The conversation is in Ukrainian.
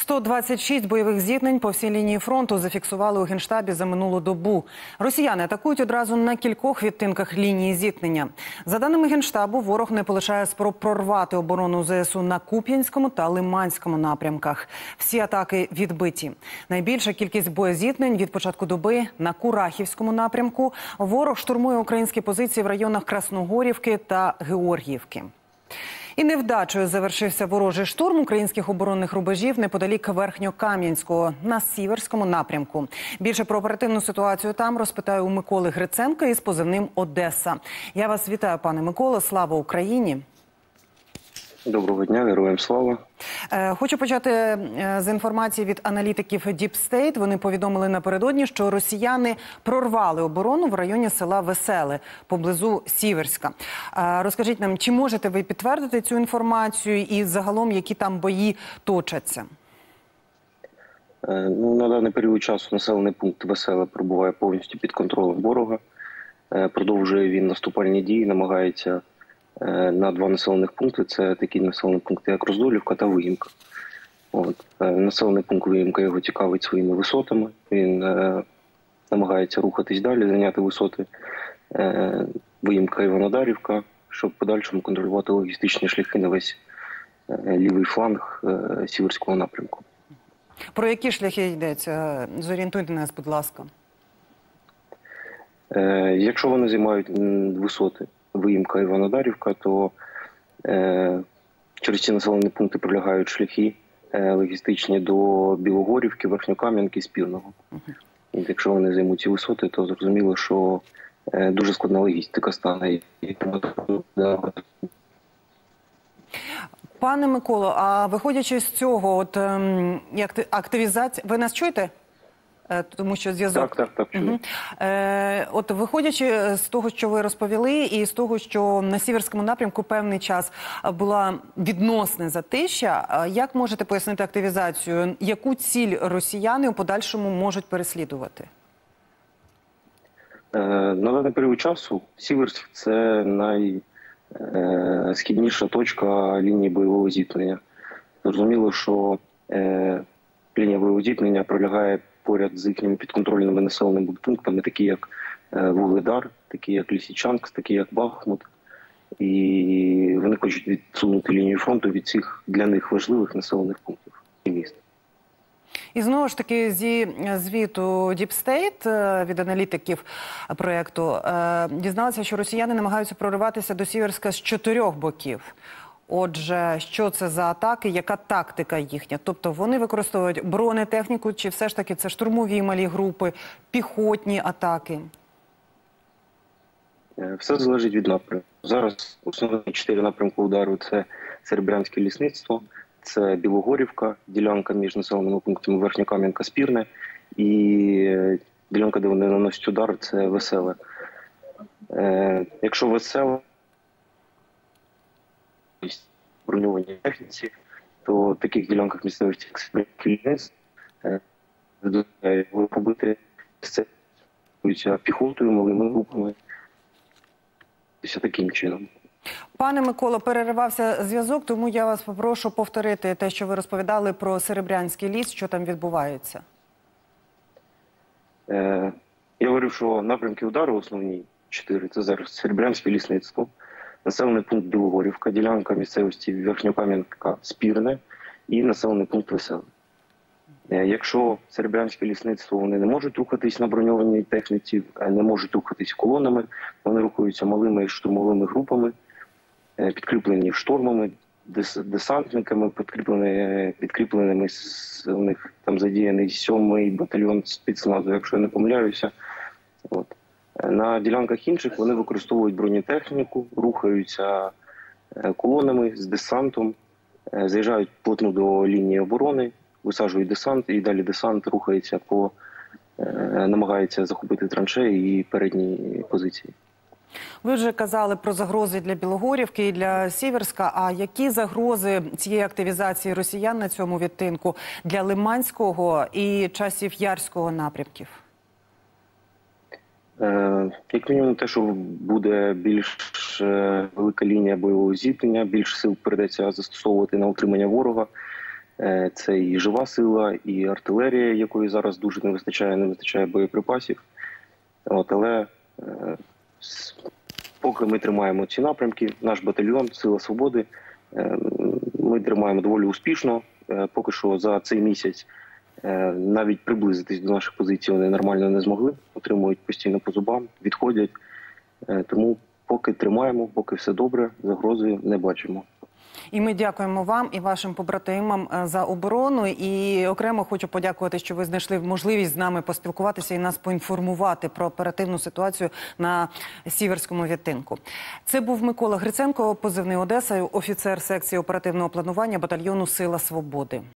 126 бойових зіткнень по всій лінії фронту зафіксували у Генштабі за минулу добу. Росіяни атакують одразу на кількох відтинках лінії зіткнення. За даними Генштабу, ворог не полишає спроб прорвати оборону ЗСУ на Куп'янському та Лиманському напрямках. Всі атаки відбиті. Найбільша кількість боєзіткнень від початку доби на Курахівському напрямку. Ворог штурмує українські позиції в районах Красногорівки та Георгіївки. І невдачею завершився ворожий штурм українських оборонних рубежів неподалік Верхньокам'янського на Сіверському напрямку. Більше про оперативну ситуацію там розпитаю у Миколи Гриценка із позивним «Одеса». Я вас вітаю, пане Миколо. Слава Україні! Доброго дня, героям слава. Хочу почати з інформації від аналітиків Deep State. Вони повідомили напередодні, що росіяни прорвали оборону в районі села Веселе, поблизу Сіверська. Розкажіть нам, чи можете ви підтвердити цю інформацію і загалом, які там бої точаться? На даний період часу населений пункт Веселе перебуває повністю під контролем ворога. Продовжує він наступальні дії, намагається на два населених пункти. Це такі населені пункти, як Роздолівка та Виїмка. Населений пункт Виїмка його цікавить своїми висотами. Він намагається рухатись далі, зайняти висоти Виїмка і Іванодарівка, щоб в подальшому контролювати логістичні шляхи на весь лівий фланг Сіверського напрямку. Про які шляхи йдеться? Зорієнтуйте нас, будь ласка. Якщо вони займають висоти Виїмка і Іванодарівка, то через ці населені пункти пролягають шляхи логістичні до Білогорівки, Верхньокам'янки, Спірного. І якщо вони займуть ці висоти, то зрозуміло, що дуже складна логістика стане. Пане Миколо, а виходячи з цього, як активізація... Ви нас чуєте? Тому що зв'язок... Так. Виходячи з того, що ви розповіли, і з того, що на Сіверському напрямку певний час була відносна затища, як можете пояснити активізацію? Яку ціль росіяни у подальшому можуть переслідувати? На даний період часу Сіверськ – це найсхідніша точка лінії бойового зіткнення. Зрозуміло, що лінія бойового зіткнення пролягає поряд з їхніми підконтрольними населеними пунктами, такі як Вугледар, такі як Лисичанськ, такі як Бахмут. І вони хочуть відсунути лінію фронту від цих для них важливих населених пунктів і міст. І знову ж таки зі звіту Deep State від аналітиків проєкту дізналися, що росіяни намагаються прориватися до Сіверська з 4 боків. Отже, що це за атаки, яка тактика їхня? Тобто вони використовують бронетехніку, чи все ж таки це штурмові малі групи, піхотні атаки? Все залежить від напрямку. Зараз основні 4 напрямки удару – це Серебрянське лісництво, це Білогорівка, ділянка між населеними пунктами Верхньокам'янка, Спірне, і ділянка, де вони наносять удар – це Веселе. Якщо Веселе броньованій техніці, то в таких ділянках місцевості дозволяє побити піхотою, малими групами. Таким чином. Пане Миколо, переривався зв'язок, тому я вас попрошу повторити те, що ви розповідали про Серебрянський ліс, що там відбувається. Я говорив, що напрямки удару основні 4 – це зараз Серебрянське лісництво, населений пункт Білогорівка, ділянка місцевості Верхньокам'янка, Спірне і населений пункт Веселе. Якщо Серебрянське лісництво, вони не можуть рухатись на броньованій техніці, не можуть рухатись колонами, вони рухаються малими штурмовими групами, підкріплені штурмами, десантниками, підкріпленими, у них там задіяний 7-й батальйон спецназу, якщо я не помиляюся. На ділянках інших вони використовують бронетехніку, рухаються колонами з десантом, заїжджають плотно до лінії оборони, висаджують десант, і далі десант рухається намагається захопити траншеї і передні позиції. Ви вже казали про загрози для Білогорівки і для Сіверська. А які загрози цієї активізації росіян на цьому відтинку для Лиманського і Часів-Ярського напрямків? Як мінімум те, що буде більш велика лінія бойового зіткнення, більше сил прийдеться застосовувати на утримання ворога. Це і жива сила, і артилерія, якої зараз дуже не вистачає боєприпасів. Але поки ми тримаємо ці напрямки, наш батальйон Сила Свободи, ми тримаємо доволі успішно. Поки що за цей місяць навіть приблизитись до наших позицій вони нормально не змогли, отримують постійно по зубам, відходять. Тому поки тримаємо, поки все добре, загрози не бачимо. І ми дякуємо вам і вашим побратимам за оборону. І окремо хочу подякувати, що ви знайшли можливість з нами поспілкуватися і нас поінформувати про оперативну ситуацію на Сіверському відтинку. Це був Микола Гриценко, позивний Одеса, офіцер секції оперативного планування батальйону «Сила Свободи».